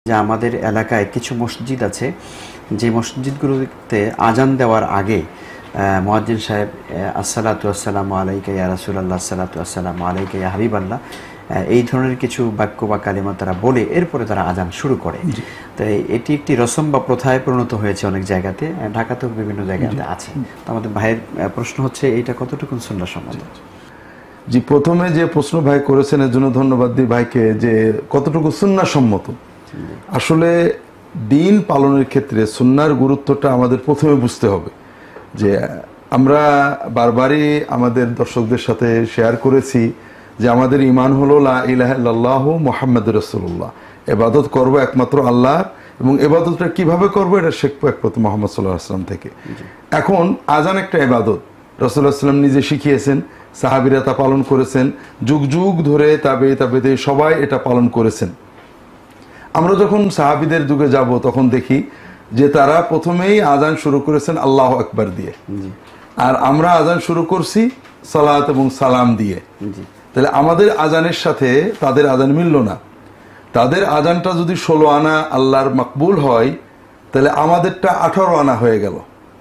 যে আমাদের এলাকায় কিছু মসজিদ আছে, যে মসজিদগুলোতে আজান দেওয়ার আগে মুয়াজ্জিন সাহেব আসসালাতু ওয়াসসালামু আলাইকা ইয়া রাসূলুল্লাহ, আসসালাতু ওয়াসসালামু আলাইকা ইয়া হাবিবাল্লাহ, এই ধরনের কিছু বাক্য বা কালিমা তারা বলে এরপরে তারা আজান শুরু করে। তো এটি একটি রসম বা প্রথায় পরিণত হয়েছে অনেক জায়গাতে, ঢাকাতেও বিভিন্ন জায়গাতে আছে। তো আমাদের ভাইয়ের প্রশ্ন হচ্ছে এইটা কতটুকু সুন্নাহসম্মত? জি, প্রথমে যে প্রশ্ন ভাই করেছেন এর জন্য ধন্যবাদ দিই ভাইকে, যে কতটুকু সুন্নাহসম্মত। আসলে দিন পালনের ক্ষেত্রে সুন্নাহর গুরুত্বটা আমাদের প্রথমে বুঝতে হবে। যে আমরা বারবারই আমাদের দর্শকদের সাথে শেয়ার করেছি যে আমাদের ঈমান হলো লা ইলাহা ইল্লাল্লাহু মুহাম্মাদুর রাসূলুল্লাহ, ইবাদত করব একমাত্র আল্লাহর, এবং ইবাদতটা কিভাবে করব এটা শিখবো একমাত্র মুহাম্মদ সাল্লাল্লাহু আলাইহি ওয়াসাল্লাম থেকে। এখন আজান একটা ইবাদত, রাসূলুল্লাহ সাল্লাল্লাহু আলাইহি ওয়াসাল্লাম নিজে শিখিয়েছেন, সাহাবীরা তা পালন করেছেন, যুগ যুগ ধরে তাবে সবাই এটা পালন করেছেন। আমরা যখন সাহাবীদের যুগে যাব তখন দেখি যে তারা প্রথমেই আজান শুরু করেছেন আল্লাহু আকবার দিয়ে, আর আমরা আজান শুরু করছি সালাত এবং সালাম দিয়ে। তাহলে আমাদের আজানের সাথে তাদের আজান মিলল না। তাদের আজানটা যদি 16 আনা আল্লাহর মাকবুল হয়, তাহলে আমাদেরটা 18 আনা হয়ে গেল।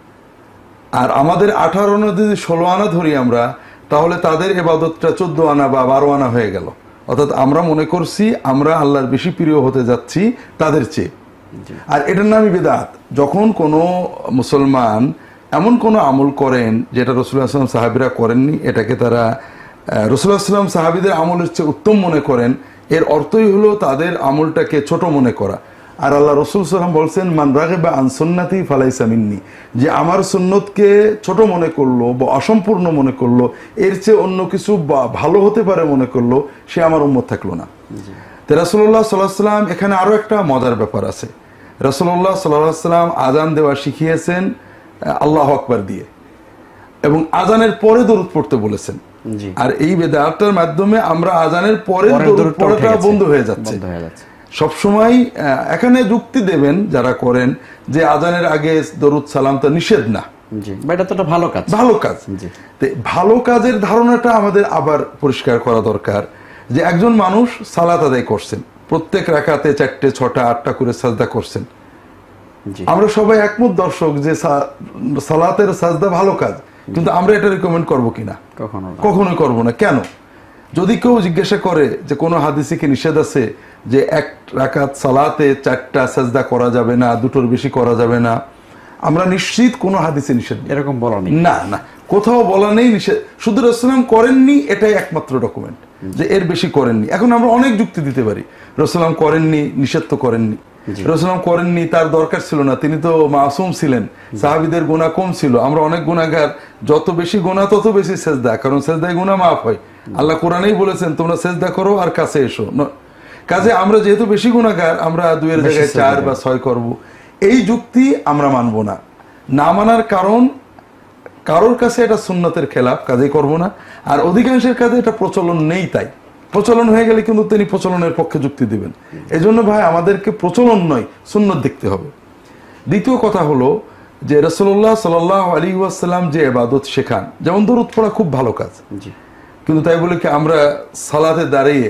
আর আমাদের 18 আনা যদি 16 আনা ধরি আমরা, তাহলে তাদের ইবাদতটা 14 আনা বা 12 আনা হয়ে গেল। অর্থাৎ আমরা মনে করছি আমরা আল্লাহর বেশি প্রিয় হতে যাচ্ছি তাদের চেয়ে। আর এটার নামই বিদআত। যখন কোনো মুসলমান এমন কোনো আমল করেন যেটা রাসূলুল্লাহ সাল্লাল্লাহু আলাইহি ওয়াসাল্লাম সাহাবীরা করেননি, এটাকে তারা রাসূলুল্লাহ সাল্লাল্লাহু আলাইহি ওয়াসাল্লাম সাহাবীদের আমলের চেয়ে উত্তম মনে করেন, এর অর্থই হলো তাদের আমলটাকে ছোট মনে করা। আর আল্লাহ রাসূল সাল্লাল্লাহু আলাইহি ওয়াসাল্লাম বলছেন, মান রাগিবা আন সুন্নতি ফালাইসা মিন্নি, যে আমার সুন্নতকে ছোট মনে করলো বা অসম্পূর্ণ মনে করলো, এর চেয়ে অন্য কিছু ভালো হতে পারে মনে করলো, সে আমার উম্মত থাকলো না। তো রাসূলুল্লাহ সাল্লাল্লাহু আলাইহি ওয়াসাল্লাম এখানে আরো একটা মজার ব্যাপার আছে। রাসূলুল্লাহ সাল্লাল্লাহু আলাইহি ওয়াসাল্লাম আজান দেওয়া শিখিয়েছেন আল্লাহু আকবার দিয়ে, এবং আজানের পরে দরুদ পড়তে বলেছেন। আর এই বিদআতের মাধ্যমে আমরা আজানের পরে দরুদ পড়াটা বন্ধ হয়ে যাচ্ছে। সবসময় এখানে যুক্তি দেবেন যারা করেন যে আজানের আগে দরুদ সালাম তো নিষেধ না, এটা তো একটা ভালো কাজ। ভালো কাজ, ভালো কাজের ধারণাটা আমাদের আবার পরিষ্কার করা দরকার। যে একজন মানুষ সালাত আদায় করছেন, প্রত্যেক রাকাতে 4টে 6টা 8টা করে সাজদা করছেন, আমরা সবাই একমত দর্শক যে সালাতের সাজদা ভালো কাজ, কিন্তু আমরা এটা রিকমেন্ড করব কিনা? কখনোই করব না। কেন? যদি কেউ জিজ্ঞাসা করে যে কোনো হাদিসে কি নিষেধ আছে যে 1 রাকাত সালাতে 4টা সাজদা করা যাবে না, 2টোর বেশি করা যাবে না, আমরা নিশ্চিত কোনো হাদিসে নিষেধ এরকম বলা নেই। না না, কোথাও বলা নেই নিষেধ। শুধু রাসূলুল্লাহ করেননি, এটাই একমাত্র ডকুমেন্ট যে এর বেশি করেননি। এখন আমরা অনেক যুক্তি দিতে পারি, রাসূলুল্লাহ করেননি, নিষেধ তো করেননি। রাসূলুল্লাহ করেননি, তার দরকার ছিল না, তিনি তো মাসুম ছিলেন, সাহাবীদের গুনাহ কম ছিল, আমরা অনেক গুনাহগার, যত বেশি গুনাহ তত বেশি সেজদা, কারণ সেজদায় গুনাহ মাফ হয়। আল্লাহ কোরআনেই বলেছেন তোমরা সেজদা করো আর কাছে এসো। কাজে আমরা যেহেতু বেশি গুনাহগার, আমরা 2 এর জায়গায় 4 বা 6 করব, এই যুক্তি আমরা মানব না। না মানার কারণ, কারোর কাছে এটা সুন্নতের খেলাফ, কাজেই করব না। আর অধিকাংশের কাছে এটা প্রচলন নেই, তাই প্রচলন হয়ে গেলে কিন্তু তিনি প্রচলনের পক্ষে যুক্তি দিবেন। এই জন্য ভাই আমাদেরকে প্রচলন নয়, সুন্নত দেখতে হবে। দ্বিতীয় কথা হলো যে রাসূলুল্লাহ সাল্লাল্লাহু আলাইহি ওয়াসাল্লাম যে ইবাদত শেখান, যেমন দরুদ পড়া খুব ভালো কাজ, কিন্তু তাই বলে কি আমরা সালাতে দাঁড়িয়ে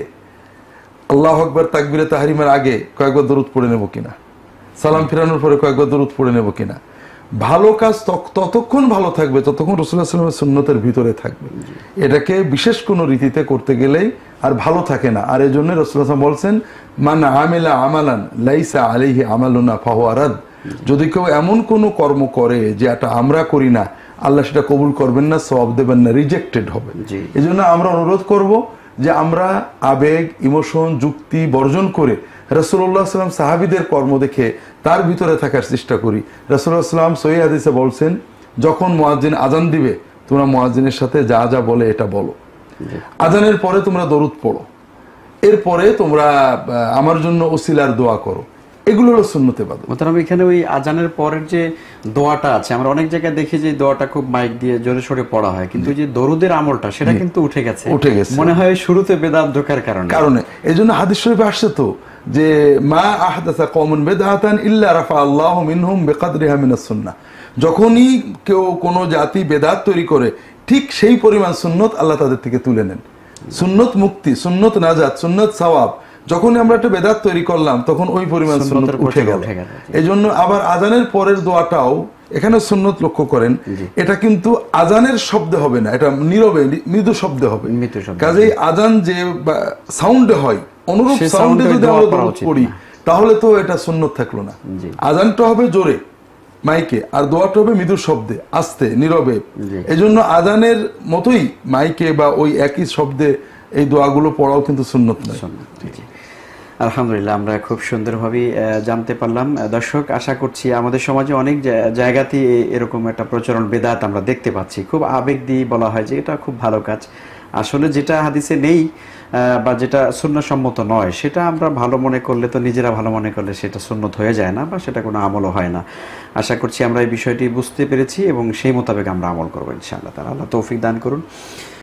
আল্লাহু আকবার তাকবীরে তাহরিমের আগে কয়েকবার দরুদ পড়ে নেব কিনা, সালাম ফিরানোর পরে কয়েকবার দরুদ পড়ে নেব কিনা? ভালো কাজ ততক্ষণ ভালো থাকবে যতক্ষণ রাসূলুল্লাহ সাল্লাল্লাহু আলাইহি ওয়াসাল্লামের সুন্নতের ভিতরে থাকবে। এটাকে বিশেষ কোনো রীতিতে করতে গেলেই আর ভালো থাকে না। আর এই জন্য রাসূলুল্লাহ সাল্লাল্লাহু আলাইহি ওয়াসাল্লাম বলছেন, মান আমিলা আমালান লাইসা আলাইহি আমালুনা ফাহুয়া রাদ, যদি কেউ এমন কোনো কর্ম করে যে এটা আমরা করি না, আল্লাহ সেটা কবুল করবেন না, সওয়াব দেবেন না, রিজেক্টেড হবে। এই জন্য আমরা অনুরোধ করব যে আমরা আবেগ, ইমোশন, যুক্তি বর্জন করে রাসূলুল্লাহ সাল্লাল্লাহু আলাইহি ওয়াসাল্লাম সাহাবীদের কর্ম দেখে তার ভিতরে থাকার চেষ্টা করি। রাসূলুল্লাহ সাল্লাল্লাহু আলাইহি ওয়াসাল্লাম সহিহ হাদিসে বলছেন, যখন মুয়াজ্জিন আজান দিবে তোমরা মুয়াজ্জিনের সাথে যা যা বলে এটা বলো, আজানের পরে তোমরা দরুদ পড়ো, এরপরে তোমরা আমার জন্য ওসিলার দোয়া করো। এগুলো হলো সুন্নত ইবাদত। মোহতারাম, এখানে ওই আজানের পরের যে দোয়াটা আছে, আমরা অনেক জায়গায় দেখি যে দোয়াটা খুব মাইক দিয়ে জোরে সোরে পড়া হয়, কিন্তু যে দরুদের আমলটা সেটা কিন্তু উঠে গেছে। মনে হয় শুরুতে বেদাত ঢোকার কারণে। এইজন্য হাদিস শরীফে আসছে তো যে মা আহদাসা কওমুন বিদআতান ইল্লা রাফা আল্লাহু মিনহুম বিকদরিহা মিনাস সুন্নাহ, যখনই কেউ কোনো জাতি বেদাত তৈরি করে ঠিক সেই পরিমাণ সুন্নত আল্লাহ তাদের থেকে তুলে নেন। সুন্নত মুক্তি, সুন্নত নাজাত, সুন্নত সওয়াব যখনই আমরা একটা বেদাত তৈরি করলাম তখন ওই পরিমাণ সুন্নত সুন্নতের উঠে গেল। উঠে গেল, জি। এই জন্য আবার আজানের পরের দোয়াটাও এখানে সুন্নত লক্ষ্য করেন, এটা কিন্তু আজানের শব্দে হবে না, এটা নীরবে মৃদু শব্দে হবে। মৃদু শব্দে, কাজেই আজান যে সাউন্ডে হয়, অনুরূপ সে সাউন্ডে sound-এ যদি দোয়া আমরা পড়া দরুদ উচিত পড়ি না। তাহলে তো এটা সুন্নত থাকলো না। জি। আজানটা হবে জোরে মাইকে, আর দোয়াটা হবে মৃদু শব্দে, আস্তে নীরবে। জি। এজন্য আজানের মতোই মাইকে বা ওই একই শব্দে এই দোয়াগুলো পড়াও কিন্তু সুন্নত নয়। জি। আলহামদুলিল্লাহ, আমরা খুব সুন্দরভাবে জানতে পারলাম। দর্শক, আশা করছি আমাদের সমাজে অনেক জায়গাতে এরকম একটা প্রচলন বেদাত আমরা দেখতে পাচ্ছি। খুব আবেগ দিয়ে বলা হয় যে এটা খুব ভালো কাজ। আসলে যেটা হাদিসে নেই বা যেটা সুন্নতসম্মত নয়, সেটা আমরা ভালো মনে করলে, তো নিজেরা ভালো মনে করলে সেটা সুন্নত হয়ে যায় না বা সেটা কোনো আমলও হয় না। আশা করছি আমরা এই বিষয়টি বুঝতে পেরেছি এবং সেই মোতাবেক আমরা আমল করবো ইনশাআল্লাহ তাআলা। আল্লাহ তৌফিক দান করুন।